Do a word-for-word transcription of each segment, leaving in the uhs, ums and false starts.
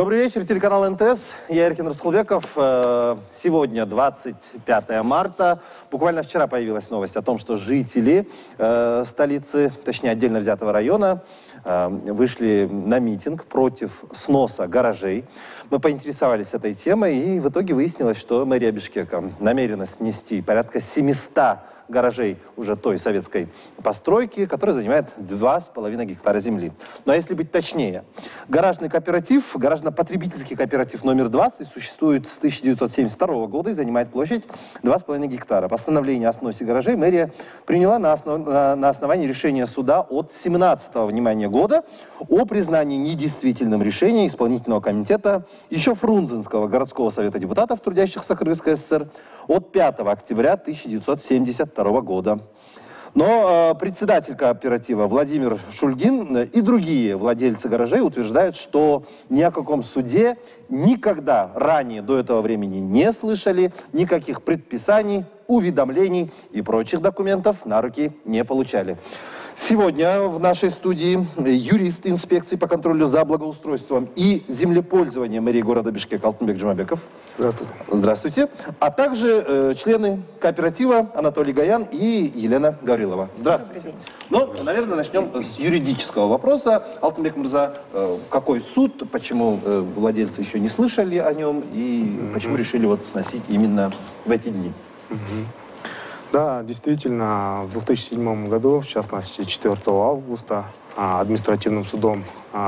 Добрый вечер, телеканал эн тэ эс. Я Эркин Расхулбеков. Сегодня двадцать пятое марта. Буквально вчера появилась новость о том, что жители э, столицы, точнее отдельно взятого района, э, вышли на митинг против сноса гаражей. Мы поинтересовались этой темой, и в итоге выяснилось, что мэрия Бишкека намерена снести порядка семисот гаражей уже той советской постройки, которая занимает два с половиной гектара земли. Ну а если быть точнее, гаражный кооператив, гаражно-потребительский кооператив номер двадцать существует с тысяча девятьсот семьдесят второго года и занимает площадь два с половиной гектара. Постановление о сносе гаражей мэрия приняла на, основ... на основании решения суда от семнадцатого, внимания, года о признании недействительным решения исполнительного комитета еще Фрунзенского городского совета депутатов, трудящихся Кыргызской эс эс эс эр, от пятого октября тысяча девятьсот семьдесят второго года. Но э, председатель кооператива Владимир Шульгин и другие владельцы гаражей утверждают, что ни о каком суде никогда ранее до этого времени не слышали, никаких предписаний, уведомлений и прочих документов на руки не получали. Сегодня в нашей студии юрист инспекции по контролю за благоустройством и землепользованием мэрии города Бишкек Алтынбек Джумабеков. Здравствуйте. Здравствуйте. А также э, члены кооператива Анатолий Гаян и Елена Гаврилова. Здравствуйте. Ну, наверное, начнем с юридического вопроса. Алтынбек Мырза, э, какой суд, почему э, владельцы еще не слышали о нем и mm-hmm. почему решили вот сносить именно в эти дни? Mm-hmm. Да, действительно, в две тысячи седьмом году, в частности, четвёртого августа, административным судом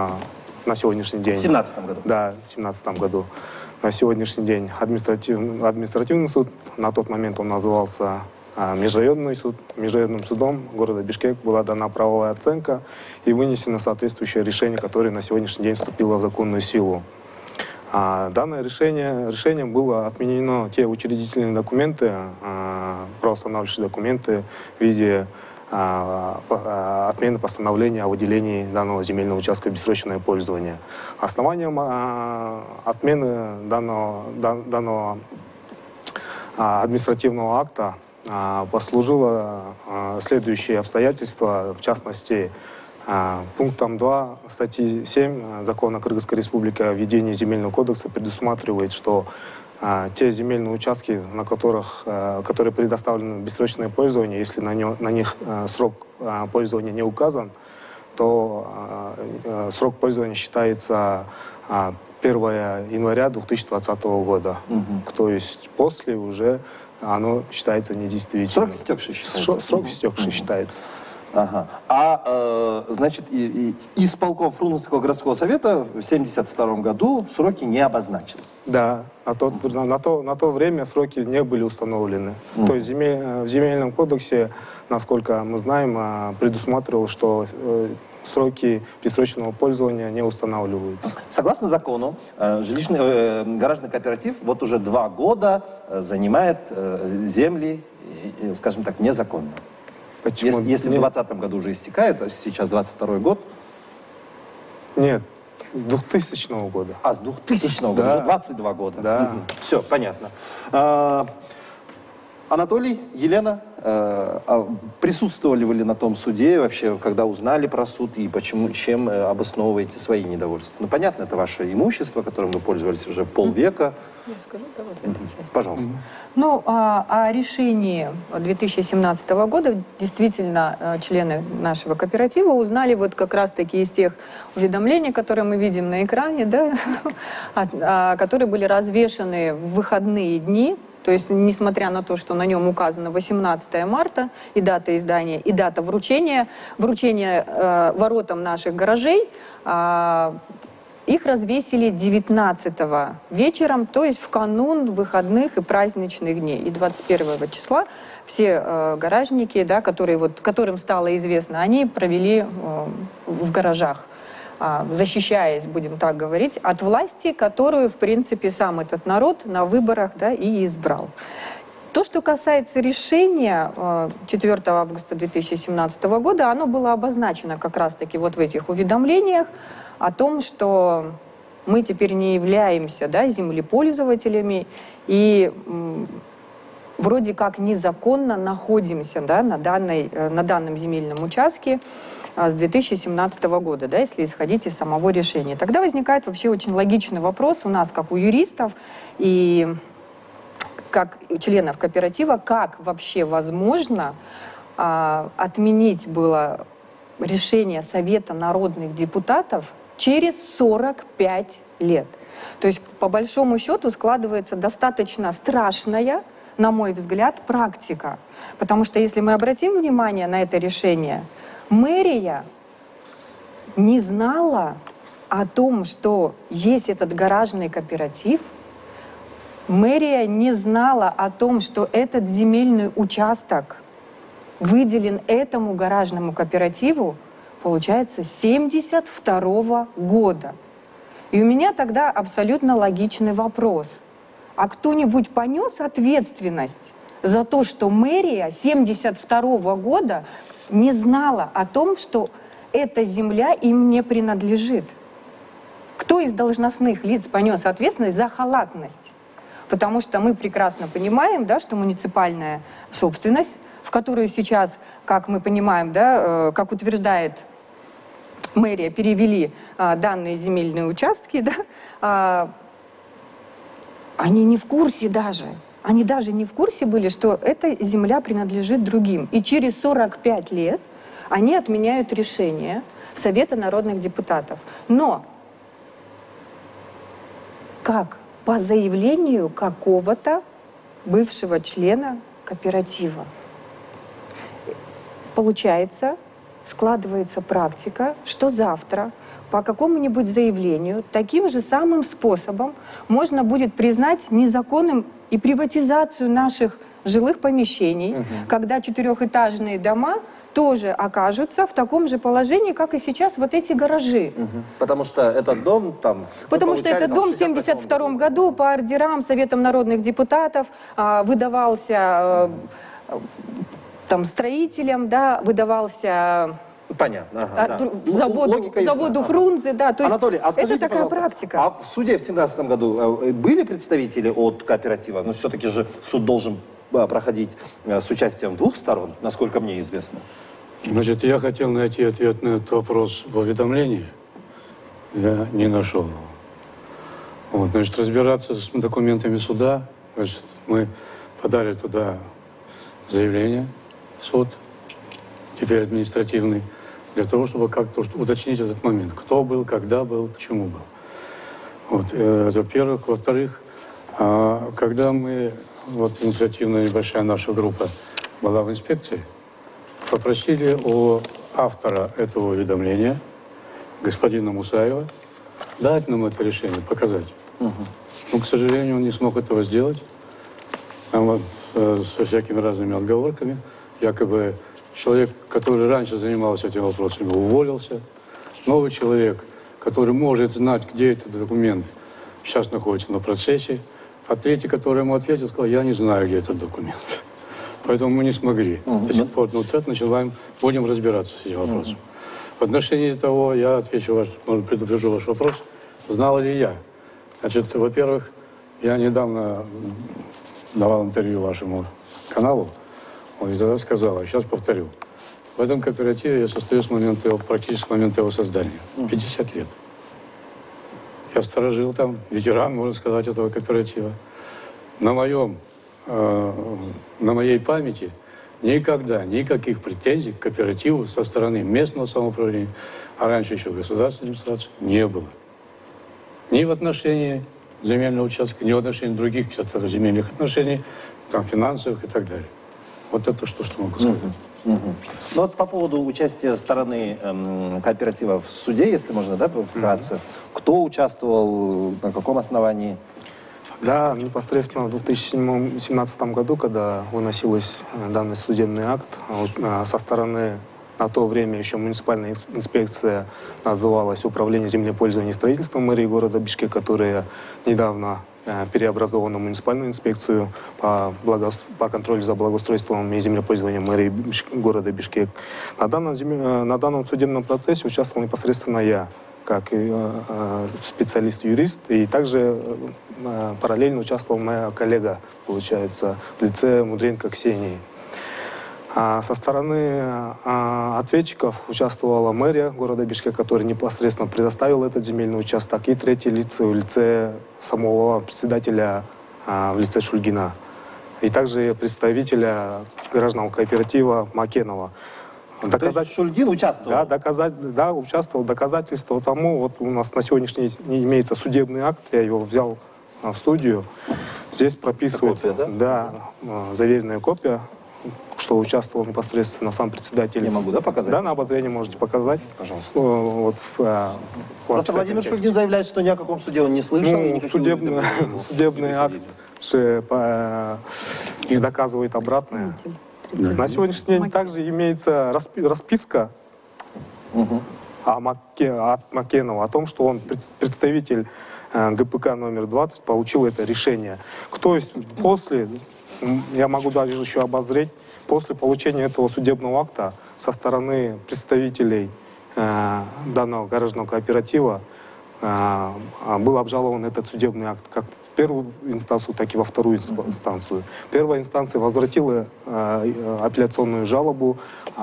на сегодняшний день... В семнадцатом году? Да, в две тысячи семнадцатом году. На сегодняшний день административный, административный суд, на тот момент он назывался Межрайонный суд, Межрайонным судом города Бишкек была дана правовая оценка и вынесено соответствующее решение, которое на сегодняшний день вступило в законную силу. А данное решение, решением было отменено те учредительные документы, а, правоустанавливающие документы в виде а, а, отмены постановления о выделении данного земельного участка в бессрочное пользование. Основанием а, отмены данного, дан, данного а, административного акта а, послужило а, следующие обстоятельства, в частности, пунктом два статьи семь Закона Кыргызской Республики о введении земельного кодекса предусматривает, что а, те земельные участки, на которых, а, которые предоставлены в бессрочное пользование, если на, не, на них а, срок а, пользования не указан, то а, а, срок пользования считается а, первого января две тысячи двадцатого года. Угу. То есть после уже оно считается недействительным. Срок истекший считается? Срок истекший угу. считается. Ага. А, э, значит, и, и исполком Фрунзенского городского совета в семьдесят втором году сроки не обозначены? Да, на то, на, на, то, на то время сроки не были установлены. Mm. То есть земель, в земельном кодексе, насколько мы знаем, предусматривал, что э, сроки бессрочного пользования не устанавливаются. Согласно закону, э, жилищный, э, гаражный кооператив вот уже два года э, занимает э, земли, э, скажем так, незаконно. Почему? Если, если в двадцатом году уже истекает, а сейчас двадцать второй год? Нет, двухтысячного года. А, с двухтысячного да. года, уже двадцать два года. Да. Угу. Все, понятно. А, Анатолий, Елена, а, присутствовали вы ли на том суде вообще, когда узнали про суд и почему, чем обосновываете свои недовольства? Ну, понятно, это ваше имущество, которым вы пользовались уже полвека. Я скажу, да, вот в этой части. Пожалуйста. Ну, а, о решении две тысячи семнадцатого года действительно члены нашего кооператива узнали вот как раз-таки из тех уведомлений, которые мы видим на экране, да, которые были развешаны в выходные дни. То есть, несмотря на то, что на нем указано восемнадцатое марта, и дата издания, и дата вручения, вручения э, воротам наших гаражей, э, их развесили девятнадцатого вечером, то есть в канун выходных и праздничных дней. И двадцать первого числа все э, гаражники, да, которые, вот, которым стало известно, они провели э, в гаражах, э, защищаясь, будем так говорить, от власти, которую, в принципе, сам этот народ на выборах, да, и избрал. То, что касается решения э, четвёртого августа две тысячи семнадцатого года, оно было обозначено как раз-таки вот в этих уведомлениях, о том, что мы теперь не являемся, да, землепользователями, и вроде как незаконно находимся, да, на, данной, на данном земельном участке с две тысячи семнадцатого года, да, если исходить из самого решения. Тогда возникает вообще очень логичный вопрос у нас, как у юристов и как у членов кооператива, как вообще возможно а, отменить было решение Совета народных депутатов через сорок пять лет. То есть, по большому счету, складывается достаточно страшная, на мой взгляд, практика. Потому что, если мы обратим внимание на это решение, мэрия не знала о том, что есть этот гаражный кооператив, мэрия не знала о том, что этот земельный участок выделен этому гаражному кооперативу, получается, семьдесят второго года. И у меня тогда абсолютно логичный вопрос. А кто-нибудь понес ответственность за то, что мэрия семьдесят второго года не знала о том, что эта земля им не принадлежит? Кто из должностных лиц понес ответственность за халатность? Потому что мы прекрасно понимаем, да, что муниципальная собственность, в которую сейчас, как мы понимаем, да, как утверждает мэрия, перевели а, данные земельные участки, да, а, они не в курсе даже. Они даже не в курсе были, что эта земля принадлежит другим. И через сорок пять лет они отменяют решение Совета народных депутатов. Но как? По заявлению какого-то бывшего члена кооператива. Получается, складывается практика, что завтра по какому-нибудь заявлению таким же самым способом можно будет признать незаконным и приватизацию наших жилых помещений, угу. когда четырехэтажные дома тоже окажутся в таком же положении, как и сейчас вот эти гаражи. Угу. Потому что этот дом там... Потому что этот дом в семьдесят втором году по ордерам Советом народных депутатов а, выдавался а, там, строителям, да, выдавался... Понятно. Ага, а, да. заводу, заводу ага. Фрунзе, да. То есть Анатолий, а скажите, это такая пожалуйста, практика. А в суде в семнадцатом году были представители от кооператива? Ну, все-таки же суд должен проходить с участием двух сторон, насколько мне известно. Значит, я хотел найти ответ на этот вопрос в уведомлении. Я не нашел его. Вот, значит, разбираться с документами суда. Значит, мы подали туда заявление в суд, теперь административный, для того, чтобы как-то уточнить этот момент. Кто был, когда был, почему был. Вот, э, это во-первых. Во-вторых, э, когда мы, вот инициативная небольшая наша группа была в инспекции, попросили у автора этого уведомления, господина Мусаева, дать нам это решение, показать. Угу. Но, к сожалению, он не смог этого сделать. Там вот, э, со всякими разными отговорками. Якобы человек, который раньше занимался этими вопросами, уволился. Новый человек, который может знать, где этот документ, сейчас находится на процессе. А третий, который ему ответил, сказал, я не знаю, где этот документ. Поэтому мы не смогли. Uh-huh. До сих пор, ну, вот начинаем, будем разбираться с этим вопросом. Uh-huh. В отношении того, я отвечу ваш, может, предупрежу ваш вопрос, знал ли я. Значит, во-первых, я недавно давал интервью вашему каналу, он и тогда сказал, а сейчас повторю. В этом кооперативе я состою с момента его, практически с момента его создания. пятьдесят лет. Я сторожил там, ветеран, можно сказать, этого кооператива. На моем на моей памяти никогда никаких претензий к кооперативу со стороны местного самоуправления, а раньше еще государственной администрации, не было. Ни в отношении земельного участка, ни в отношении других земельных отношений, там, финансовых и так далее. Вот это что, что могу сказать. Uh-huh. Uh-huh. Ну вот по поводу участия стороны эм, кооператива в суде, если можно, да, вкратце. Uh-huh. Кто участвовал, на каком основании? Да, непосредственно в две тысячи семнадцатом году, когда выносилась данный судебный акт, со стороны, на то время еще муниципальная инспекция называлась Управление землепользования и строительства мэрии города Бишкек, которая недавно переобразована в муниципальную инспекцию по, благо... по контролю за благоустройством и землепользованием мэрии Бишкек, города Бишкек. На данном, на данном судебном процессе участвовал непосредственно я. как и, э, специалист-юрист, и также э, параллельно участвовала моя коллега, получается, в лице Мудренко Ксении. А со стороны а, ответчиков участвовала мэрия города Бишкек, которая непосредственно предоставила этот земельный участок, и третье лицо в лице самого председателя а, в лице Шульгина, и также представителя гражданского кооператива Макенова. Доказать... То есть Шульгин участвовал? Да, доказать, да, участвовал. Доказательство тому, вот у нас на сегодняшний день имеется судебный акт, я его взял а, в студию, здесь прописывается, копия, да? Да, заверенная копия, что участвовал непосредственно сам председатель. Я могу, да, показать? Да, на обозрение можете показать. Пожалуйста. Вот, а, Просто Владимир Шульгин заявляет, что ни о каком суде он не слышал. Ну, судебный, судебный акт же, по, доказывает обратное. На сегодняшний день также имеется распи, расписка угу. о Маке, от Макенова о том, что он представитель э, ГПК номер двадцать получил это решение. Кто есть после... Я могу даже еще обозреть, после получения этого судебного акта со стороны представителей э, данного гаражного кооператива э, был обжалован этот судебный акт как в первую инстанцию, так и во вторую инстанцию. Первая инстанция возвратила э, апелляционную жалобу,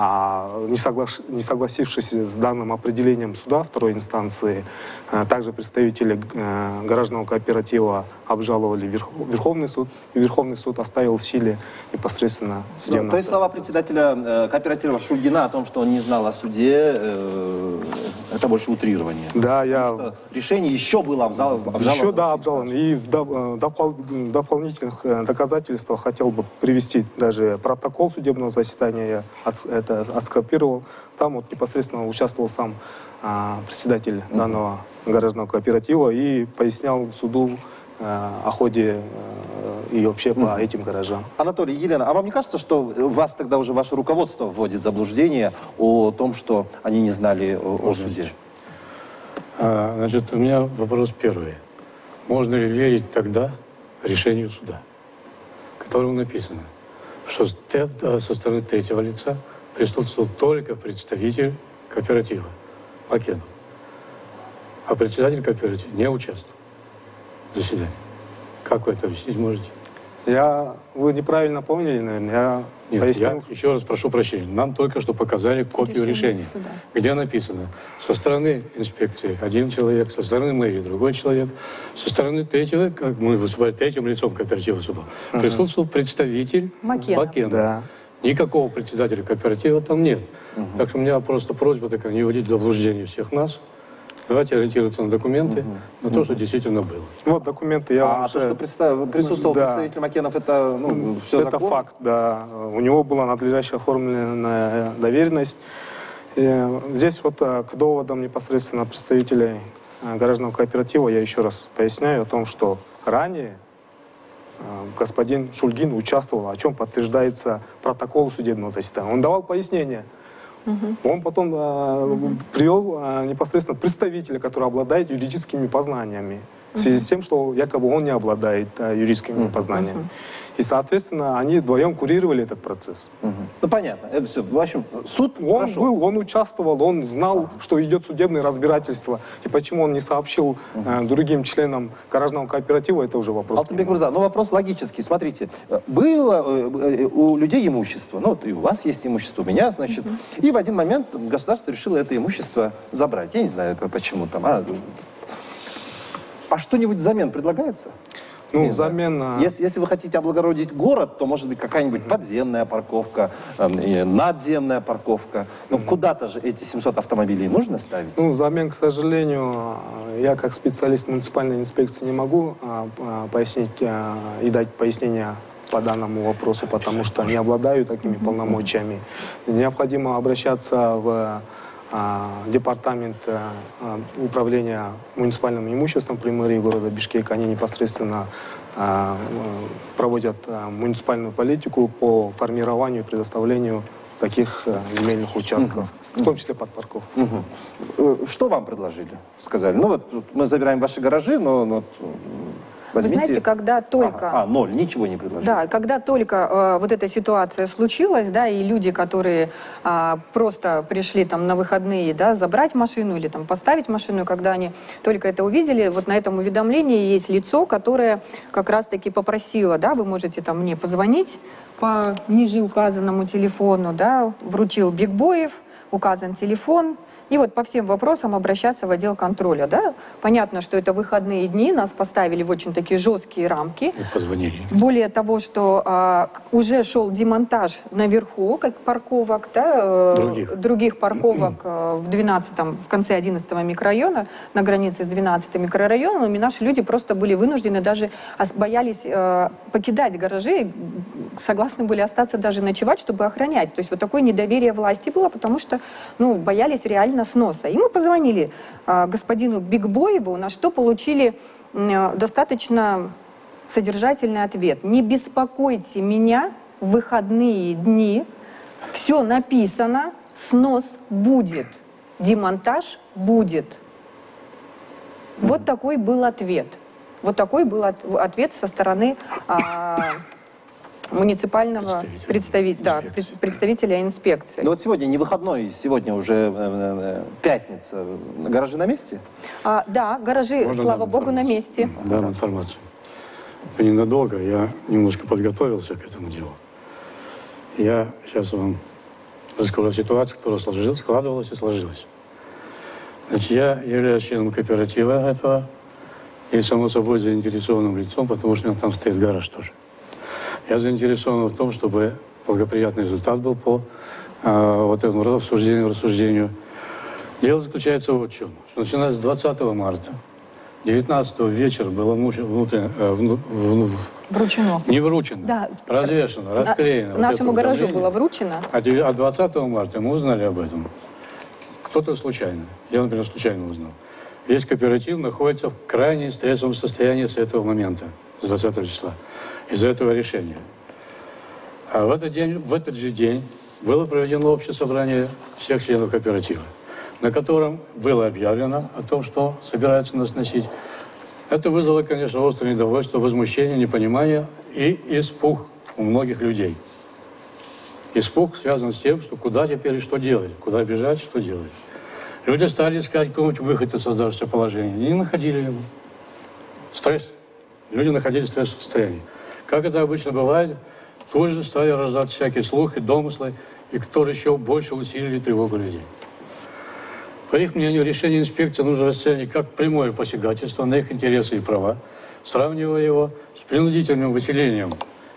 а не, согла... не согласившись с данным определением суда второй инстанции, э, также представители э, гаражного кооператива обжаловали Верх... Верховный суд, и Верховный суд оставил в силе непосредственно судебный акт. То есть слова председателя э, кооператива Шульгина о том, что он не знал о суде, э, это больше утрирование. Да, я... Что решение еще было обжаловано. Еще, да, обжаловано. И в допол... дополнительных доказательствах хотел бы привести даже протокол судебного заседания, я от... это отскопировал. Там вот непосредственно участвовал сам а, председатель mm-hmm. данного гаражного кооператива и пояснял суду о ходе и вообще по этим гаражам. Анатолий, Елена, а вам не кажется, что вас тогда уже ваше руководство вводит в заблуждение о том, что они не знали о, о суде? А, значит, у меня вопрос первый. Можно ли верить тогда решению суда, в котором написано, что со стороны третьего лица присутствовал только представитель кооператива Макенов, а председатель кооператива не участвовал заседание. Как вы это объяснить можете? Я... Вы неправильно поняли, наверное. Я Нет, пояснил. я еще раз прошу прощения. Нам только что показали копию решения, решения где написано со стороны инспекции один человек, со стороны мэрии другой человек, со стороны третьего, как мы выступали третьим лицом кооператива суда, uh-huh. присутствовал представитель Макенов. Макенов. Да. Никакого председателя кооператива там нет. Uh-huh. Так что у меня просто просьба такая, не вводить в заблуждение всех нас. Давайте ориентироваться на документы, uh-huh. на то, что действительно было. Вот документы я а вам А уже... то, что представ... присутствовал да. представитель Макенов, это ну, все Это законно? факт, да. У него была надлежащая оформленная доверенность. И здесь вот к доводам непосредственно представителей гаражного кооператива я еще раз поясняю о том, что ранее господин Шульгин участвовал, о чем подтверждается протокол судебного заседания. Он давал пояснения. Uh-huh. Он потом э, uh-huh. привел э, непосредственно представителя, который обладает юридическими познаниями, uh-huh. в связи с тем, что якобы он не обладает э, юридическими uh-huh. познаниями. Uh-huh. И, соответственно, они вдвоем курировали этот процесс. Uh-huh. Ну, понятно. Это все. В общем, суд он прошел. был, он участвовал, он знал, uh-huh. что идет судебное разбирательство. И почему он не сообщил uh-huh. э, другим членам гаражного кооператива, это уже вопрос. Алтынбек Мырза, ну вопрос логический. Смотрите, было э, у людей имущество, ну вот и у вас есть имущество, у меня, значит, uh-huh. и в один момент государство решило это имущество забрать. Я не знаю, почему там. А, а что-нибудь взамен предлагается? Ну, взамен... Если, если вы хотите облагородить город, то может быть какая-нибудь подземная парковка, э, надземная парковка. Но mm-hmm. куда-то же эти семьсот автомобилей нужно ставить? Ну, взамен, к сожалению, я как специалист муниципальной инспекции не могу а, а, пояснить а, и дать пояснения по данному вопросу, потому что не обладаю такими mm-hmm. полномочиями. Необходимо обращаться в а, департамент а, управления муниципальным имуществом при мэрии города Бишкек. Они непосредственно а, проводят а, муниципальную политику по формированию и предоставлению таких а, земельных участков, mm-hmm. в том числе под парковку. Mm-hmm. Что вам предложили? Сказали, ну вот мы забираем ваши гаражи, но... но Возьмите... Вы знаете, когда только... Ага. А, ноль, ничего не предложили. Да, когда только э, вот эта ситуация случилась, да, и люди, которые э, просто пришли там на выходные, да, забрать машину или там поставить машину, когда они только это увидели, вот на этом уведомлении есть лицо, которое как раз-таки попросило, да, вы можете там мне позвонить по ниже указанному телефону, да, вручил Бигбоев, указан телефон, и вот по всем вопросам обращаться в отдел контроля, да. Понятно, что это выходные дни, нас поставили в очень такие жесткие рамки. И позвонили. Более того, что а, уже шел демонтаж наверху, как парковок, да, Других. других парковок а, в двенадцатом, в конце одиннадцатого микрорайона, на границе с двенадцатым микрорайоном, и наши люди просто были вынуждены, даже ос- боялись а, покидать гаражи, согласны были остаться даже ночевать, чтобы охранять. То есть вот такое недоверие власти было, потому что, ну, боялись реально сноса. И мы позвонили а, господину Бигбоеву, на что получили м, достаточно содержательный ответ. Не беспокойте меня в выходные дни, все написано, снос будет, демонтаж будет. Вот такой был ответ. Вот такой был от- ответ со стороны а, муниципального представи- Представителя да, инспекции. пред- представителя инспекции. Но вот сегодня не выходной, сегодня уже э, э, пятница. Гаражи на месте? А, да, гаражи, Можно слава дам богу, на информацию? месте. Дам информацию. Это ненадолго, я немножко подготовился к этому делу. Я сейчас вам расскажу ситуацию, которая сложилась, складывалась и сложилась. Значит, я являюсь членом кооператива этого и, само собой, заинтересованным лицом, потому что у меня там стоит гараж тоже. Я заинтересован в том, чтобы благоприятный результат был по э, вот этому обсуждению, рассуждению. Дело заключается вот в чем. Что начиная с двадцатого марта, девятнадцатого вечера было внутренне, внутренне, э, вну- вну- Вручено. не вручено, Да. развешено, расклеено. А, вот нашему это гаражу уведомление. было вручено. А деви- а двадцатого марта мы узнали об этом. Кто-то случайно. Я, например, случайно узнал. Весь кооператив находится в крайне стрессовом состоянии с этого момента, с двадцатого числа, из-за этого решения. А в этот день, в этот же день было проведено общее собрание всех членов кооператива, на котором было объявлено о том, что собираются нас носить. Это вызвало, конечно, острое недовольство, возмущение, непонимание и испуг у многих людей. Испуг связан с тем, что куда теперь и что делать, куда бежать, что делать. Люди стали искать какой-нибудь выход из создавшегося положения. Они не находили его. Стресс. Люди находились в стрессовом состоянии. Как это обычно бывает, тут же стали рождаться всякие слухи, домыслы, и которые еще больше усилили тревогу людей. По их мнению, решение инспекции нужно расценивать как прямое посягательство на их интересы и права, сравнивая его с принудительным выселением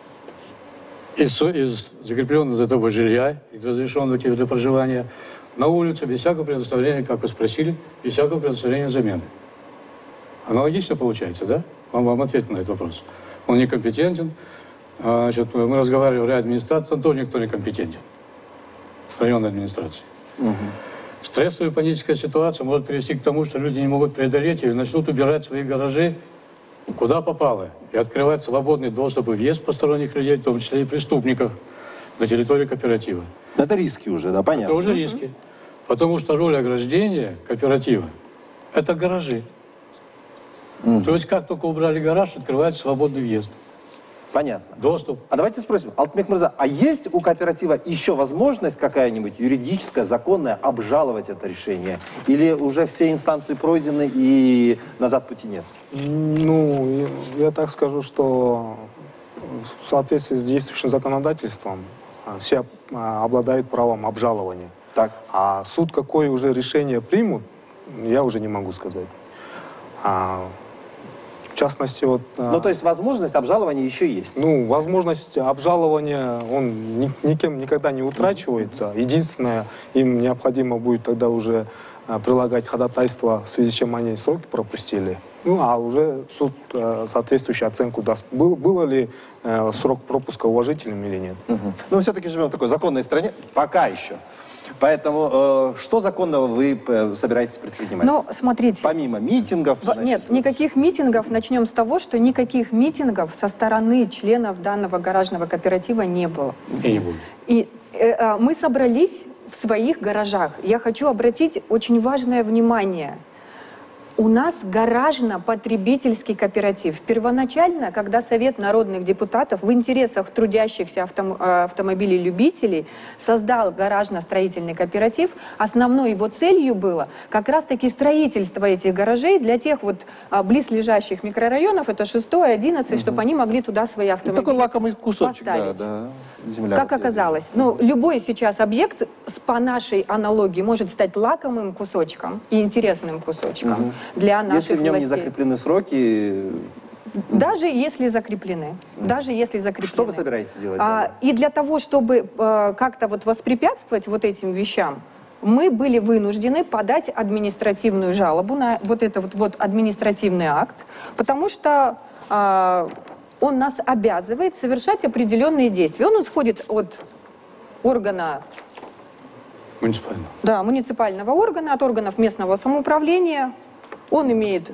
из, из закрепленного за тобой жилья, из разрешенного тебе для проживания, на улицу без всякого предоставления, как вы спросили, без всякого предоставления замены. Аналогично получается, да? Вам, вам ответил на этот вопрос. Он некомпетентен. А, значит, мы разговаривали в райадминистрации, там тоже никто не компетентен. В районной администрации. Угу. Стрессовая и паническая ситуация может привести к тому, что люди не могут преодолеть ее и начнут убирать свои гаражи куда попало. И открывать свободный доступ и въезд посторонних людей, в том числе и преступников, на территорию кооператива. Это риски уже, да, понятно. Это уже риски. Потому что роль ограждения кооператива – это гаражи. Мгм. То есть, как только убрали гараж, открывается свободный въезд, Понятно. доступ. А давайте спросим, Алтынбек Мырза, а есть у кооператива еще возможность какая-нибудь юридическая, законная обжаловать это решение? Или уже все инстанции пройдены и назад пути нет? Ну, я, я так скажу, что в соответствии с действующим законодательством а, все а, обладают правом обжалования. Так. А суд какое уже решение примут, я уже не могу сказать. А, в частности, вот... а, Ну, то есть возможность обжалования еще есть? Ну, возможность обжалования, он ни- никем никогда не утрачивается. Единственное, им необходимо будет тогда уже а, прилагать ходатайство, в связи с чем они сроки пропустили. Ну, а уже суд а, соответствующую оценку даст. Был, было ли а, срок пропуска уважительным или нет. Мгм. Ну, мы все-таки живем в такой законной стране, пока еще. Поэтому э, что законного вы э, собираетесь предпринимать? Но смотрите, Помимо митингов? в- нет, никаких митингов. Начнем с того, что никаких митингов со стороны членов данного гаражного кооператива не было. И не будет. И э, э, мы собрались в своих гаражах. Я хочу обратить очень важное внимание. У нас гаражно-потребительский кооператив. Первоначально, когда Совет народных депутатов в интересах трудящихся автом, автомобилей-любителей создал гаражно-строительный кооператив, основной его целью было как раз-таки строительство этих гаражей для тех вот а, близлежащих микрорайонов, это шестой, одиннадцатый, угу. чтобы они могли туда свои автомобили Такой лакомый кусочек, поставить. да, да, земля. Как оказалось, ну, любой сейчас объект по нашей аналогии может стать лакомым кусочком и интересным кусочком. Угу. Для наших Если в нем властей. не закреплены сроки... Даже если закреплены. Mm. Даже если закреплены. Что вы собираетесь делать? А, и для того, чтобы а, как-то вот воспрепятствовать вот этим вещам, мы были вынуждены подать административную жалобу на вот этот вот, вот административный акт, потому что а, он нас обязывает совершать определенные действия. Он исходит от органа... Муниципального. Да, муниципального органа, от органов местного самоуправления. Он имеет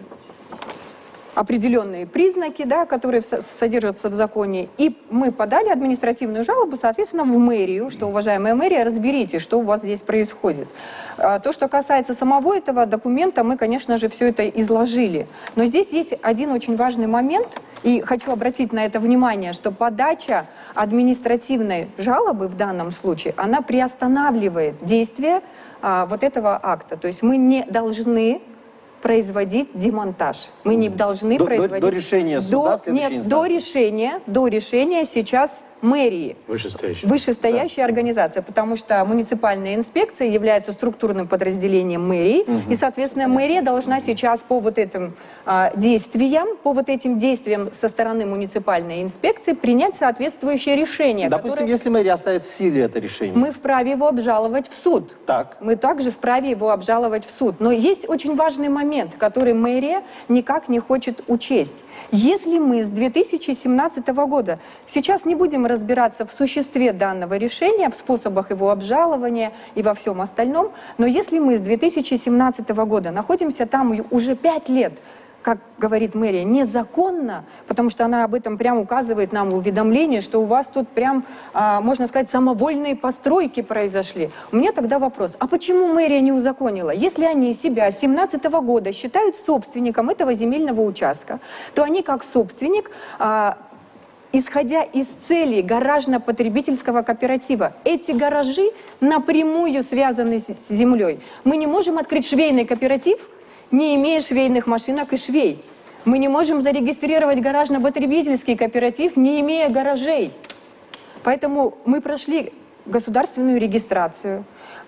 определенные признаки, да, которые содержатся в законе. И мы подали административную жалобу, соответственно, в мэрию, что, уважаемая мэрия, разберите, что у вас здесь происходит. А то, что касается самого этого документа, мы, конечно же, все это изложили. Но здесь есть один очень важный момент, и хочу обратить на это внимание, что подача административной жалобы в данном случае, она приостанавливает действие а, вот этого акта. То есть мы не должны производить демонтаж. Мы не должны до, производить... До, до решения суда, до, нет, до решения, до решения сейчас мэрии. Вышестоящая. Вышестоящая да. организация, потому что муниципальная инспекция является структурным подразделением мэрии, угу. и, соответственно, мэрия должна сейчас по вот этим а, действиям, по вот этим действиям со стороны муниципальной инспекции принять соответствующее решение. Допустим, которое... если мэрия оставит в силе это решение. Мы вправе его обжаловать в суд. Так. Мы также вправе его обжаловать в суд. Но есть очень важный момент, который мэрия никак не хочет учесть. Если мы с две тысячи семнадцатого года сейчас не будем разбираться в существе данного решения, в способах его обжалования и во всем остальном, но если мы с две тысячи семнадцатого года находимся там уже пять лет, как говорит мэрия, незаконно, потому что она об этом прям указывает нам в уведомлении, что у вас тут прям, а, можно сказать, самовольные постройки произошли. У меня тогда вопрос, а почему мэрия не узаконила? Если они себя с две тысячи семнадцатого года считают собственником этого земельного участка, то они как собственник... А, исходя из целей гаражно-потребительского кооператива, эти гаражи напрямую связаны с землей. Мы не можем открыть швейный кооператив, не имея швейных машинок и швей. Мы не можем зарегистрировать гаражно-потребительский кооператив, не имея гаражей. Поэтому мы прошли государственную регистрацию,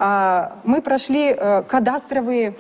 мы прошли кадастровые...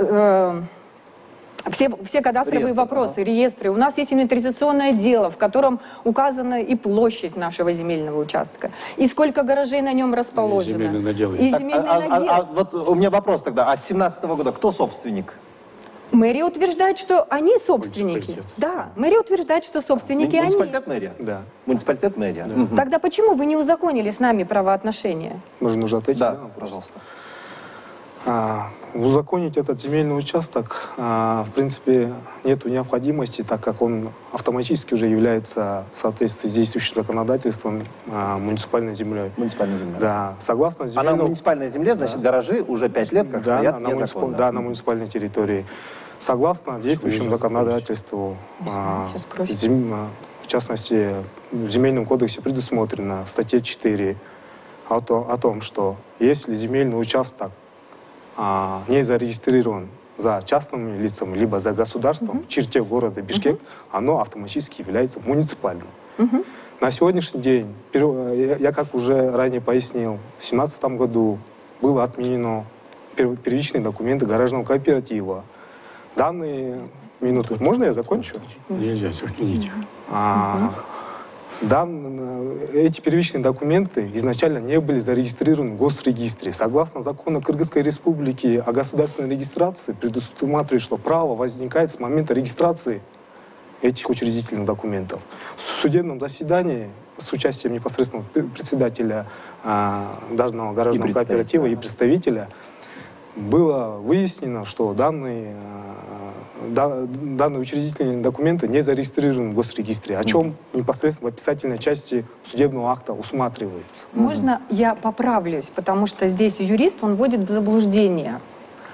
Все, все кадастровые Реестр, вопросы, ага. реестры. У нас есть инвентаризационное дело, в котором указана и площадь нашего земельного участка, и сколько гаражей на нем расположено. И земельный надел. И так, земельный а, надел. А, а, а вот у меня вопрос тогда. А с семнадцатого года кто собственник? Мэрия утверждает, что они собственники. Да, мэрия утверждает, что собственники они. Муниципалитет мэрия? Да. Муниципалитет мэрия. Да. Угу. Тогда почему вы не узаконили с нами правоотношения? Нужно уже ответить? Да, да пожалуйста. А, узаконить этот земельный участок, а, в принципе, нет необходимости, так как он автоматически уже является в соответствии с действующим законодательством а, муниципальной землей. Муниципальная земля. Да, согласно земельному... А на муниципальной земле, значит, да. гаражи уже пять лет как да, стоят на незаконно. муниципаль... Да, на муниципальной территории. Согласно действующему законодательству, а, зем... в частности, в Земельном кодексе предусмотрено в статье четыре о, то, о том, что если земельный участок а, не зарегистрирован за частными лицами, либо за государством uh-huh. в черте города Бишкек, uh-huh. оно автоматически является муниципальным. Uh-huh. На сегодняшний день, я как уже ранее пояснил, в две тысячи семнадцатом году было отменено первичные документы гаражного кооператива. Данные минуты. Можно я закончу? Нельзя, сохраните. А, дан, эти первичные документы изначально не были зарегистрированы в госрегистре. Согласно закону Кыргызской Республики о государственной регистрации, предусматривает, что право возникает с момента регистрации этих учредительных документов. В судебном заседании с участием непосредственно председателя а, данного гаражного и кооператива и представителя было выяснено, что данные, да, данные учредительные документы не зарегистрированы в госрегистре, о чем непосредственно в описательной части судебного акта усматривается. Можно я поправлюсь, потому что здесь юрист, он вводит в заблуждение.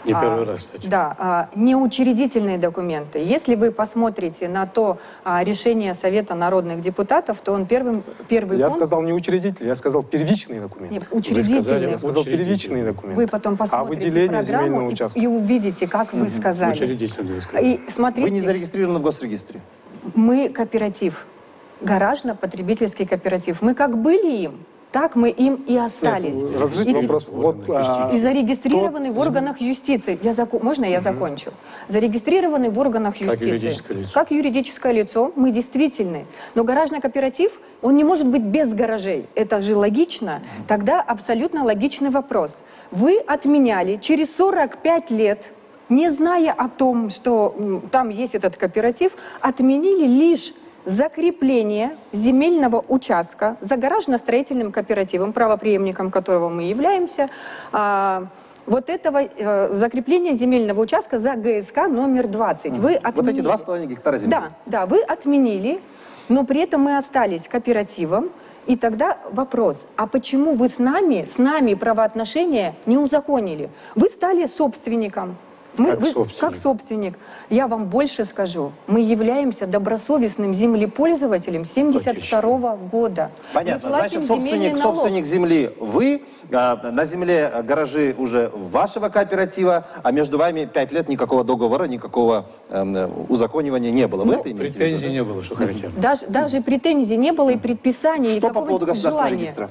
Не а, первый раз, кстати. Да, а, неучредительные документы. Если вы посмотрите на то а, решение Совета народных депутатов, то он первым, первый Я пункт... сказал не учредитель, я сказал первичные документы. Нет, учредительные. Я сказал первичные документы. Вы потом А посмотрите выделение земельного программу и, участка? и увидите, как вы сказали. Учредительные, сказали. И смотрите, Вы не зарегистрированы в госрегистре. мы кооператив, гаражно-потребительский кооператив. Мы как были им, так мы им и остались. Нет, разрешите И- вопрос. Вот, а, И зарегистрированы тот- в органах юстиции. Я заку- Можно я закончу? Зарегистрированы в органах юстиции. юридическое лицо. Как юридическое лицо мы действительны. Но гаражный кооператив, он не может быть без гаражей. Это же логично. Тогда абсолютно логичный вопрос. Вы отменяли через сорок пять лет, не зная о том, что м, там есть этот кооператив, отменили лишь закрепление земельного участка за гаражно-строительным кооперативом, правопреемником которого мы являемся, а, вот этого э, закрепления земельного участка за ГСК номер двадцать. Вы отменили. Вот эти два с половиной гектара земли. Да, да, вы отменили, но при этом мы остались кооперативом. И тогда вопрос, а почему вы с нами, с нами правоотношения не узаконили? Вы стали собственником. Мы, Как вы- собственник. как собственник. Я вам больше скажу. Мы являемся добросовестным землепользователем семьдесят второго года. Понятно. Мы платим Значит, земельный собственник, налог. собственник земли вы, а, на земле гаражи уже вашего кооператива, а между вами пять лет никакого договора, никакого эм, узаконивания не было. Вы Ну, это имеете в виду, Претензий да? не было, что хотят. Даже, даже претензий не было и предписаний, и Что по поводу какого-нибудь государственного желания. регистра?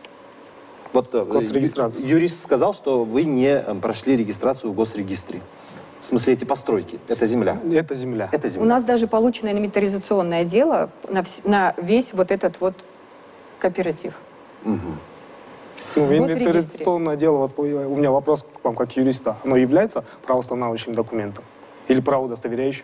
Вот э, Госрегистрация. ю- юрист сказал, что вы не э, прошли регистрацию в госрегистре. В смысле, эти постройки, это земля. Это земля. Это У земля. нас даже получено инвентаризационное дело на, вс- на весь вот этот вот кооператив. Ну, в госрегистре. инвентаризационное дело, вот вы- у меня вопрос к вам как юриста. Оно является правоустанавливающим документом или правоудостоверяющим?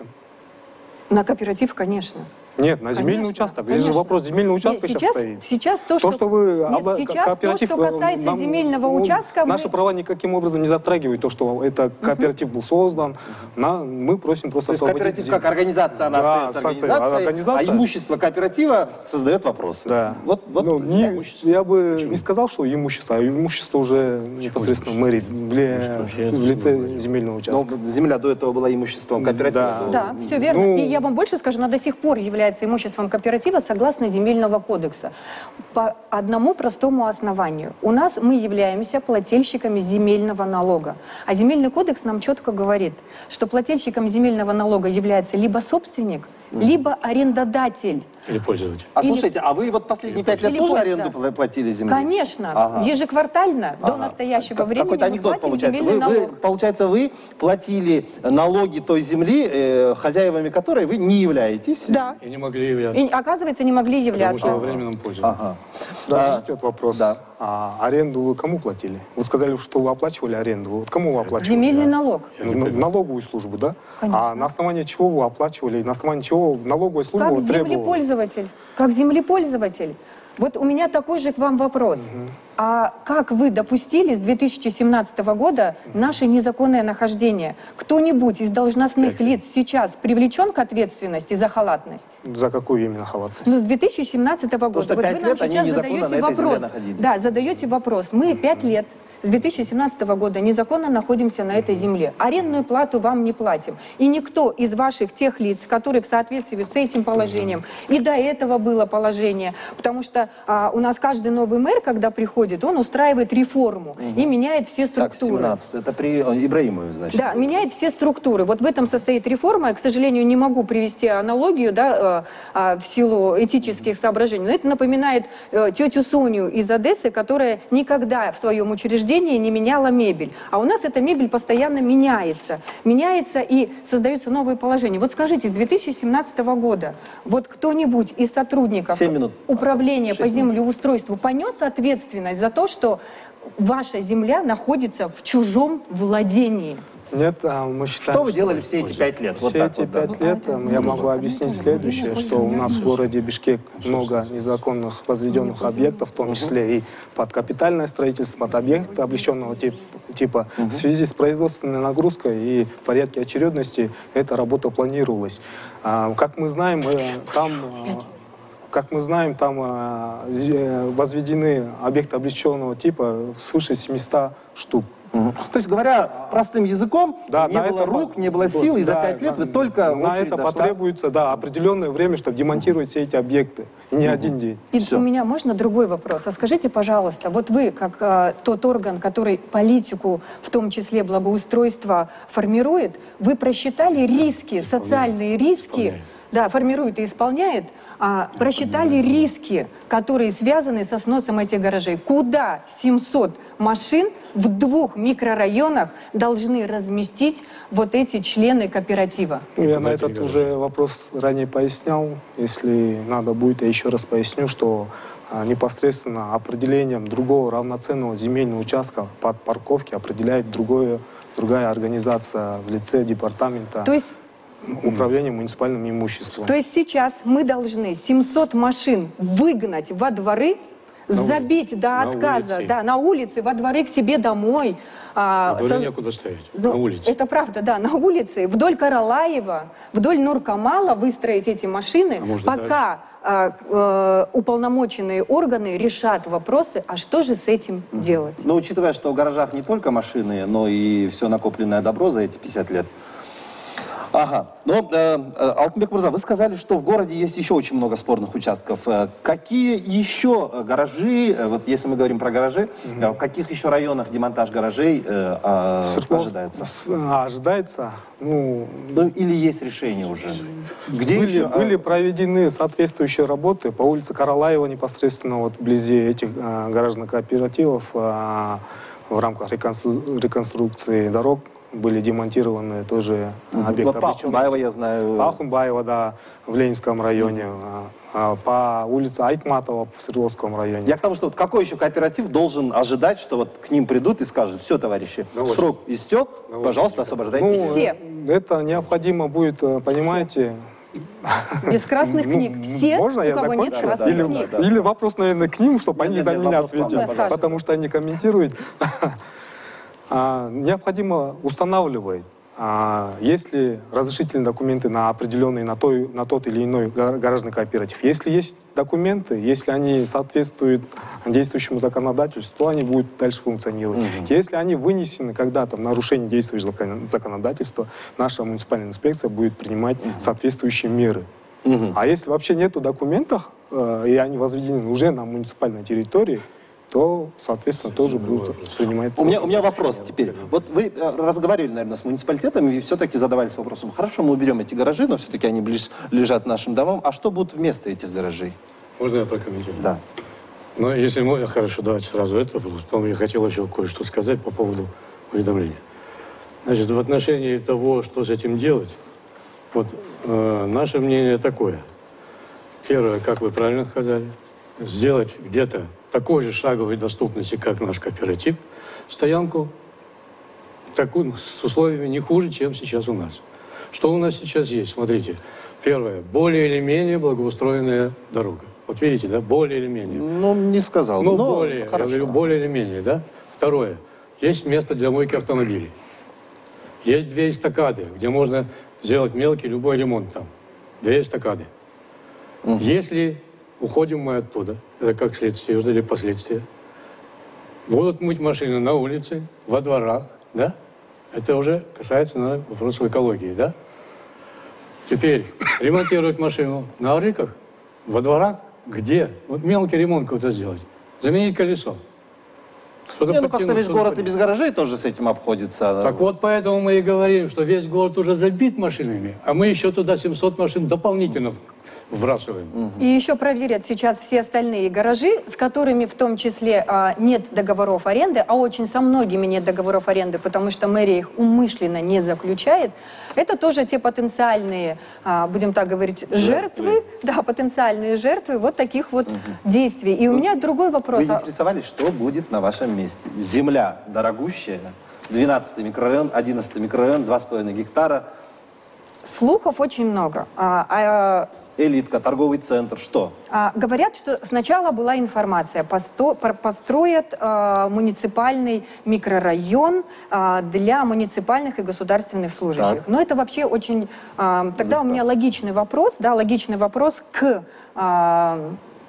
На кооператив, конечно. Нет, на земельный Конечно, участок. Здесь же конечно. вопрос земельного участка Нет, сейчас, сейчас, стоит. сейчас то, То, что, что вы Нет, обла- сейчас кооператив, то, что касается нам, земельного ну, участка, мы- наши права никаким образом не затрагивают то, что это кооператив был создан. На, мы просим просто То есть освободить кооператив землю. как организация, она Да, остается состоит- организацией, организация. а имущество кооператива создает вопросы. Да. Вот, вот Ну, не- имущество. я бы не сказал, что имущество, а имущество уже непосредственно мэрии в, ли- вообще это в лице сложно. земельного Но участка. земля до этого была имуществом кооператива. Да. Был- Да, все верно. Ну- И я вам больше скажу, она до сих пор является имуществом кооператива согласно земельного кодекса. По одному простому основанию. У нас мы являемся плательщиками земельного налога. А земельный кодекс нам четко говорит, что плательщиком земельного налога является либо собственник, либо арендодатель. Или пользователь. А Или- слушайте, а вы вот последние пять лет Или тоже пусть, аренду да. пла- платили земли? Конечно, Ага. ежеквартально до Ага. настоящего Как- времени Какой-то мы анекдот платим получается. земельный Вы, вы, налог. получается, вы платили налоги той земли, э, хозяевами которой вы не являетесь. Да. И не могли являться. И, оказывается, не могли Потому являться. что во временном пользовании. Ага. Разрешите вот вопрос. да. А аренду вы кому платили? Вы сказали, что вы оплачивали аренду. Вот кому вы оплачивали? Земельный налог. Ну, на- налоговую службу, да? Конечно. А на основании чего вы оплачивали? На основании чего налоговая служба Как требовала? землепользователь. Как землепользователь. Вот у меня такой же к вам вопрос. А как вы допустили с две тысячи семнадцатого года наше незаконное нахождение? Кто-нибудь из должностных лиц сейчас привлечен к ответственности за халатность? За какую именно халатность? Ну, с две тысячи семнадцатого года. что Вот пять вы нам лет они сейчас незаконно задаете на этой земле вопрос. находились. Да, задаете вопрос. Мы пять лет с две тысячи семнадцатого года незаконно находимся на этой земле. Арендную плату вам не платим. И никто из ваших тех лиц, которые в соответствии с этим положением, и до этого было положение, потому что а, у нас каждый новый мэр, когда приходит, он устраивает реформу и меняет все Так, структуры. семнадцать. Это при э, Ибраимове, значит. Да, меняет все структуры. Вот в этом состоит реформа. Я, к сожалению, не могу привести аналогию, да, э, а, в силу этических соображений. Но это напоминает э, тетю Соню из Одессы, которая никогда в своем учреждении не меняла мебель. А у нас эта мебель постоянно меняется. Меняется и создаются новые положения. Вот скажите, с две тысячи семнадцатого года вот кто-нибудь из сотрудников Семь минут. управления Шесть по минут. землеустройству понес ответственность за то, что ваша земля находится в чужом владении? Нет, а, мы считаем, Что вы делали все эти пять лет? Вот все так эти вот, да. пять лет э, я могу объяснить следующее, что у нас в городе Бишкек много незаконных возведенных объектов, в том числе и под капитальное строительство, под объекты облегченного тип- типа. В связи с производственной нагрузкой и в порядке очередности эта работа планировалась. А, Как мы знаем, э, там... э, Как мы знаем, там э, зе- возведены объекты облегченного типа свыше семисот штук. Мгм. То есть, говоря простым языком, Да, не на было это рук, по- не было сил, и за да, пять лет да, вы только на очередь это дошла. потребуется, да, определенное время, чтобы демонтировать все эти объекты. И не один день. И Всё. у меня можно другой вопрос? А скажите, пожалуйста, вот вы, как э, тот орган, который политику, в том числе благоустройства, формирует, вы просчитали риски, социальные риски, Исполняет. да, формирует и исполняет, а, просчитали риски, которые связаны со сносом этих гаражей? Куда семьсот машин в двух микрорайонах должны разместить вот эти члены кооператива? Ну, я на Знаете, этот Игорь, уже вопрос ранее пояснял. Если надо будет, я еще раз поясню, что а, непосредственно определением другого равноценного земельного участка под парковки определяет другое, другая организация в лице департамента То есть управления муниципальным имуществом. То есть сейчас мы должны семьсот машин выгнать во дворы, забить до На отказа, улице. да, на улице, во дворы к себе домой. а, В дворе со- некуда ставить, Ну, на улице. Это правда, да, на улице, вдоль Каралаева, вдоль Нуркамала выстроить эти машины, А может, пока а, э, уполномоченные органы решат вопросы, а что же с этим делать? Но учитывая, что в гаражах не только машины, но и все накопленное добро за эти пятьдесят лет. Ага. Но, э, э, Алтынбек Мурза, вы сказали, что в городе есть еще очень много спорных участков. Э, Какие еще э, гаражи, э, вот если мы говорим про гаражи, э, в каких еще районах демонтаж гаражей э, а, Свердловск- ожидается? с- а, ожидается, ну, Ну, или есть решение уже? Где были, еще? а, были проведены соответствующие работы по улице Каралаева, непосредственно вот вблизи этих а, гаражных кооперативов а, в рамках реконстру- реконструкции дорог были демонтированы тоже объекты. Вот по облегченного- Ахунбаева я знаю. Ахунбаева, да, в Ленинском районе, а, а, по улице Айтматова в Свердловском районе. Я к тому, что вот какой еще кооператив должен ожидать, что вот к ним придут и скажут: все, товарищи, На очередь. срок истек, На очередь. пожалуйста, Ну, освобождайтесь. Все. Это необходимо будет, э, понимаете, Без красных ну, книг. Все, можно у я кого нет закончу? красных или, книг. да, да. или вопрос, наверное, к ним, чтобы Нет, они нет, за нет, меня вопрос к вам, ответили, вопрос. потому что они комментируют. А, Необходимо устанавливать, а, есть ли разрешительные документы на определенный, на, той, на тот или иной га- гаражный кооператив. Если есть документы, если они соответствуют действующему законодательству, то они будут дальше функционировать. Если они вынесены когда-то в нарушение действующего закон- законодательства, наша муниципальная инспекция будет принимать соответствующие меры. А если вообще нету документов, э, и они возведены уже на муниципальной территории, то, соответственно, тоже будут приниматься. У меня, у меня вопрос теперь. Вот вы э, разговаривали, наверное, с муниципалитетами и все-таки задавались вопросом: хорошо, мы уберем эти гаражи, но все-таки они ближе лежат нашим домам. А что будет вместо этих гаражей? Можно я прокомментирую? Да. Ну, если можно, хорошо, давайте сразу это. Потом я хотел еще кое-что сказать по поводу уведомления. Значит, в отношении того, что с этим делать, вот э, наше мнение такое. Первое, как вы правильно сказали, сделать где-то такой же шаговой доступности, как наш кооператив, стоянку такую, с условиями не хуже, чем сейчас у нас. Что у нас сейчас есть? Смотрите. Первое, более или менее благоустроенная дорога. Вот видите, да, более или менее. Ну, не сказал. Ну, но более, я хорошо. говорю, более или менее, да? Второе, есть место для мойки автомобилей. Есть две эстакады, где можно сделать мелкий любой ремонт там. Две эстакады. Если уходим мы оттуда, это как следствие или последствия, будут мыть машины на улице, во дворах, да? Это уже касается наверное, вопросов экологии, да? Теперь ремонтировать машину на рыках, во дворах, где? Вот мелкий ремонт какой-то сделать. Заменить колесо. Что-то Не, ну как-то подтянуть, весь что-то город и поднять. без гаражей тоже с этим обходится. Так вот, поэтому мы и говорим, что весь город уже забит машинами, а мы еще туда семьсот машин дополнительно вбрасываем. И еще проверят сейчас все остальные гаражи, с которыми в том числе а, нет договоров аренды, а очень со многими нет договоров аренды, потому что мэрия их умышленно не заключает. Это тоже те потенциальные, а, будем так говорить, жертвы, Жертвы. да, потенциальные жертвы вот таких вот действий. И у меня другой вопрос. Вы А- интересовались, что будет на вашем месте? Земля дорогущая, двенадцатый микрорайон, одиннадцатый микрорайон, два с половиной гектара, Слухов очень много. А, а, элитка, торговый центр, что? А, говорят, что сначала была информация, посто- пор- построят а, муниципальный микрорайон а, для муниципальных и государственных служащих. Так. Но это вообще очень... а, тогда у меня логичный вопрос, да, логичный вопрос к а,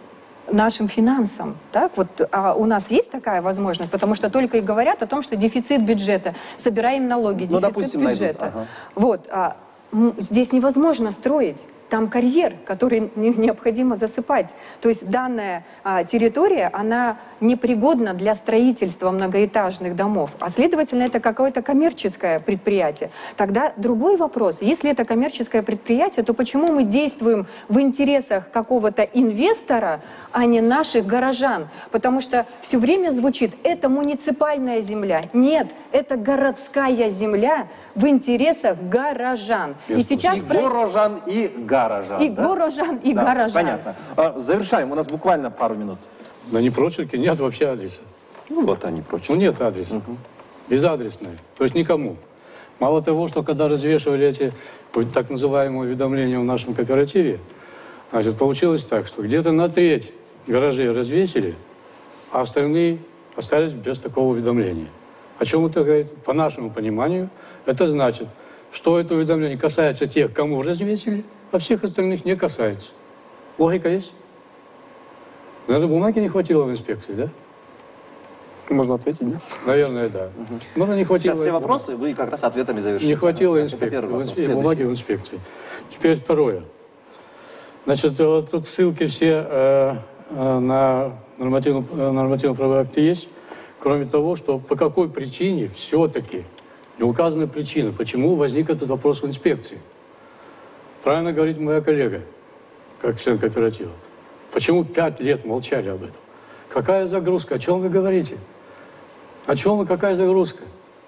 нашим финансам. Так? Вот, а у нас есть такая возможность, потому что только и говорят о том, что дефицит бюджета, собираем налоги, Ну, дефицит допустим, бюджета. найдут, ага. Вот, а, м, здесь невозможно строить. Там карьер, который не- необходимо засыпать. То есть данная а, территория, она непригодна для строительства многоэтажных домов. А следовательно, это какое-то коммерческое предприятие. Тогда другой вопрос. Если это коммерческое предприятие, то почему мы действуем в интересах какого-то инвестора, а не наших горожан? Потому что все время звучит, это муниципальная земля. Нет, это городская земля в интересах горожан. И сейчас... И проис- горожан, и горожан. И да? горожан, и Да, горожан. Понятно. А, завершаем. У нас буквально пару минут. Да не прочерки, нет вообще адреса. Ну, вот они прочь. Ну, нет адреса. Безадресное. То есть никому. Мало того, что когда развешивали эти вот так называемые уведомления в нашем кооперативе, значит, получилось так, что где-то на треть гаражей развесили, а остальные остались без такого уведомления. О чем это говорит? По нашему пониманию, это значит, что это уведомление касается тех, кому развесили, а всех остальных не касается. Логика есть? Наверное, бумаги не хватило в инспекции, да? Можно ответить, да? Наверное, да. Наверное, не хватило. Сейчас все вопросы вы как раз ответами завершите. Не хватило Это инспекции, первый вопрос. в инспе- Следующий. бумаги в инспекции. Теперь второе. Значит, вот тут ссылки все э, э, на нормативно- э, нормативно-правовые акты есть, кроме того, что по какой причине все-таки не указана причина, почему возник этот вопрос в инспекции. Правильно говорит моя коллега, как член кооператива. Почему пять лет молчали об этом? Какая загрузка? О чем вы говорите? О чем вы? Какая загрузка?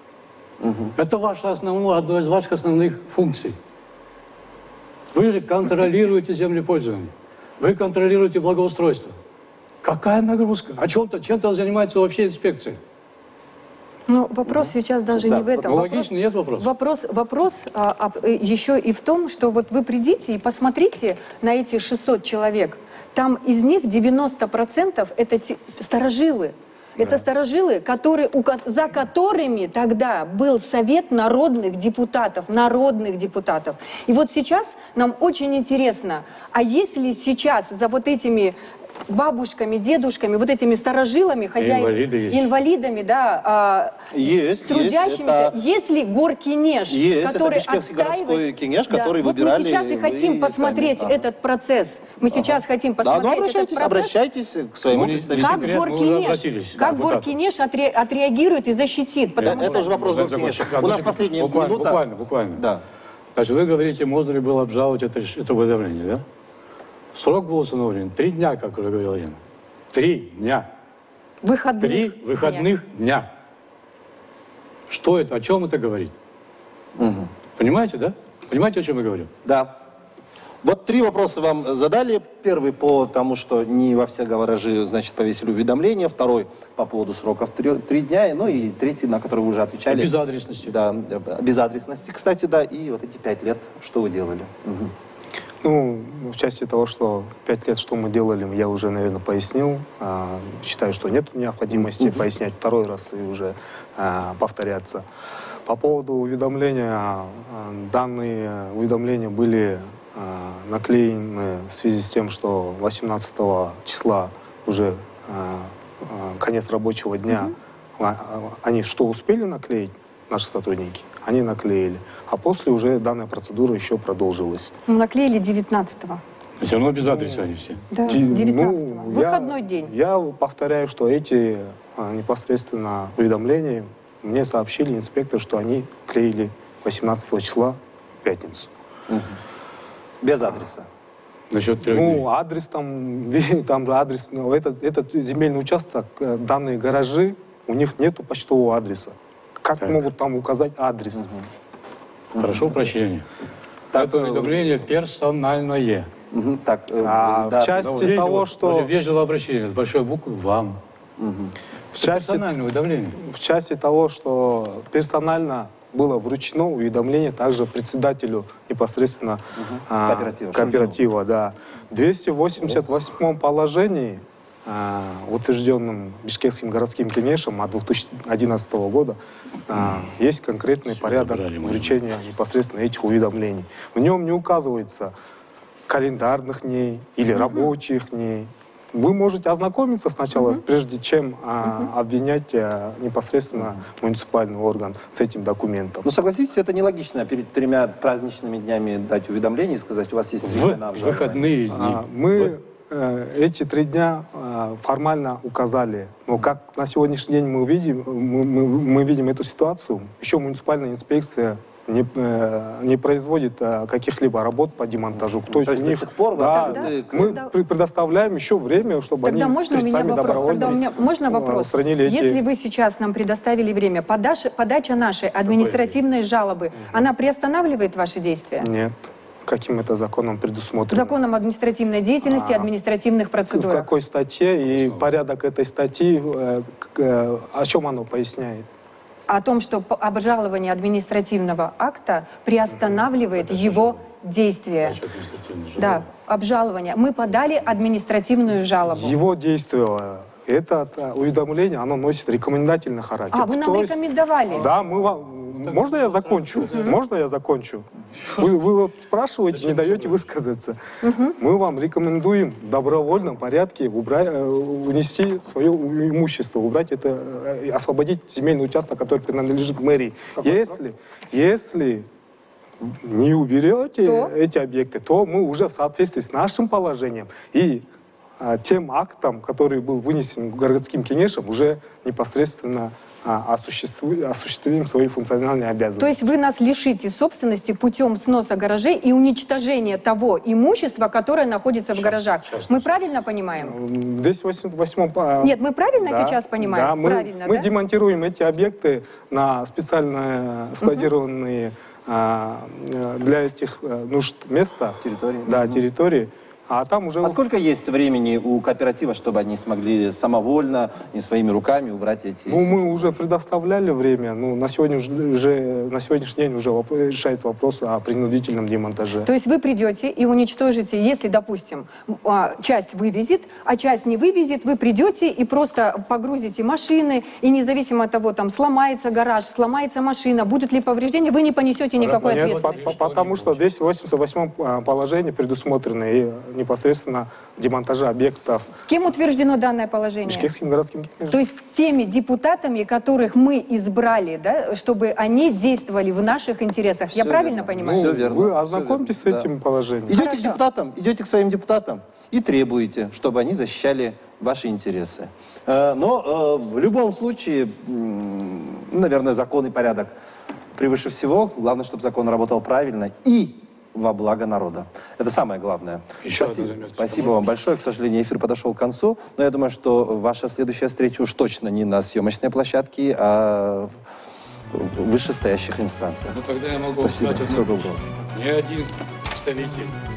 Это ваше основное, одно из ваших основных функций. Вы же контролируете землепользование. Вы контролируете благоустройство. Какая нагрузка? О чем-то, чем-то занимается вообще инспекция. Ну, вопрос сейчас даже Да, не в этом. Ну, Вопрос- логично, нет вопроса. Вопрос, вопрос а, а, э, еще и в том, что вот вы придите и посмотрите на эти шестьсот человек. Там из них девяносто процентов это те- старожилы. Это старожилы, которые, у ко- за которыми тогда был Совет народных депутатов, народных депутатов. И вот сейчас нам очень интересно, а если сейчас за вот этими бабушками, дедушками, вот этими старожилами, хозяин, инвалиды есть. инвалидами, да, а, Есть, трудящимися, есть. если Горкинеш, Есть, это который Бишкекский городской отстаивает... кинеш, который вот выбирали мы сейчас и вы хотим сами. посмотреть Ага. этот процесс. Мы сейчас хотим Да, ну посмотреть обращайтесь, этот процесс. обращайтесь к своему Ну, не- представителю. Как секрет, мы уже Горкинеш, обратились, как да, вот так. Горкинеш отре- отреагирует и защитит, потому Это что... уже вопрос Можно Горкинеша. закончить? У нас Одну последняя секунду. буквально, минута. Буквально, буквально. Да. Значит, вы говорите, можно ли было обжаловать это, реш- это уведомление, да? Срок был установлен три дня, как уже говорила Лена. Три дня. Выходных. Три выходных дня. Что это? О чем это говорит? Понимаете, да? Понимаете, о чем я говорю? Да. Вот три вопроса вам задали. Первый по тому, что не во все гаражи, значит, повесили уведомление. Второй по поводу сроков три, три дня. Ну и третий, на который вы уже отвечали. Безадресности. Да, безадресности, кстати, да. И вот эти пять лет, что вы делали? Мгм. Ну, в части того, что пять лет, что мы делали, я уже, наверное, пояснил. А, считаю, что нет необходимости пояснять второй раз и уже а, повторяться. По поводу уведомления, а, данные уведомления были а, наклеены в связи с тем, что восемнадцатого числа уже а, а, конец рабочего дня. А, а, они что успели наклеить, наши сотрудники? Они наклеили. А после уже данная процедура еще продолжилась. Ну, наклеили девятнадцатого. Все равно без адреса они все. Да, Ди- девятнадцатого. ну, я- Выходной день. Я повторяю, что эти а, непосредственно уведомления мне сообщили инспектор, что они клеили восемнадцатого числа в пятницу. Без адреса. Насчет трех дней. Ну, адрес там, ви- там же адрес, ну, этот, этот земельный участок, э, данные гаражи, у них нету почтового адреса. Как Так. могут там указать адрес? Прошу прощения. Так, Это э, уведомление персональное. Мгм. Так, э, А да. в части Ну, видите, того, вот, что... даже вежливое обращение с большой буквы «Вам». В части, Персональное уведомление. в части того, что персонально было вручено уведомление также председателю непосредственно а, Кооператива, кооператива, да. В двести восемьдесят восьмом положении, а, утвержденном Бишкекским городским кенешем от две тысячи одиннадцатого года, а, есть конкретный порядок забрали, может вручения непосредственно этих уведомлений. В нем не указывается календарных дней или рабочих дней. вы можете ознакомиться сначала, uh-huh. прежде чем а, uh-huh. обвинять а, непосредственно uh-huh. муниципальный орган с этим документом. Ну, согласитесь, это нелогично перед тремя праздничными днями дать уведомление и сказать, у вас есть три дня на обжалование. Выходные дни. А, мы э, эти три дня э, формально указали. Но как на сегодняшний день мы видим, мы, мы, мы видим эту ситуацию, еще муниципальная инспекция не, э, не производит э, каких-либо работ по демонтажу. То, То есть есть у до них, сих пор да, вот тогда, мы тогда... пр- предоставляем еще время, чтобы Тогда они можно у меня сами вопрос? добровольно Тогда у меня можно вопрос? устранили эти... Если вы сейчас нам предоставили время, подача, подача нашей административной жалобы, угу. она приостанавливает ваши действия? Нет. Каким это законом предусмотрено? Законом административной деятельности и А, административных процедур. В какой статье и порядок этой статьи, э, э, о чем оно поясняет? О том, что по- обжалование административного акта приостанавливает Это его действие. Значит, административное Да, жалобы. обжалование. Мы подали административную жалобу. Его действие, это э, уведомление, оно носит рекомендательный характер. А, вы нам То есть- рекомендовали? Да, мы вам... Можно я закончу? Можно я закончу? Вы, вы вот спрашиваете, не даете высказаться. Мы вам рекомендуем в добровольном порядке убрать, э, унести свое имущество, убрать это, э, освободить земельный участок, который принадлежит мэрии. Если, если не уберете То? эти объекты, то мы уже в соответствии с нашим положением и а, тем актом, который был вынесен городским кенешем, уже непосредственно а, осуществу- осуществим свои функциональные обязанности. То есть вы нас лишите собственности путем сноса гаражей и уничтожения того имущества, которое находится в гаражах. сейчас, Мы сейчас. правильно понимаем? В двести восемьдесят восьмом... а, Нет, мы правильно да, сейчас понимаем? Да, мы, Правильно, мы да? демонтируем эти объекты на специально складированные а, э, для этих э, нужд места. Территории. Да, Мгм. территории. А там уже... А сколько есть времени у кооператива, чтобы они смогли самовольно, не своими руками убрать эти... Ну, мы уже предоставляли время. Ну, на, сегодня уже, уже- на сегодняшний день уже воп- решается вопрос о принудительном демонтаже. То есть вы придете и уничтожите, если, допустим, а, часть вывезет, а часть не вывезет, вы придете и просто погрузите машины, и независимо от того, там сломается гараж, сломается машина, будут ли повреждения, вы не понесете никакой Нет, ответственности. по- по- потому что в двести восемьдесят восьмом а, положении предусмотрены и непосредственно демонтажа объектов Кем утверждено данное положение? Бишкекским городским кенешем. То есть теми депутатами, которых мы избрали, да, чтобы они действовали в наших интересах. Я Всё правильно верно. понимаю? Всё верно, Вы всё ознакомьтесь верно, с этим да. положением. Идете Хорошо. к депутатам, идете к своим депутатам и требуете, чтобы они защищали ваши интересы. Э, Но э, в любом случае, м, ну, наверное, закон и порядок превыше всего. Главное, чтобы закон работал правильно и во благо народа. Это самое главное. Еще Спасибо, одна заметочка. спасибо вам большое. К сожалению, эфир подошел к концу. Но я думаю, что ваша следующая встреча уж точно не на съемочной площадке, а в вышестоящих инстанциях. Ну тогда я могу Спасибо. сказать Всего одну доброго. вещь. Ни один представитель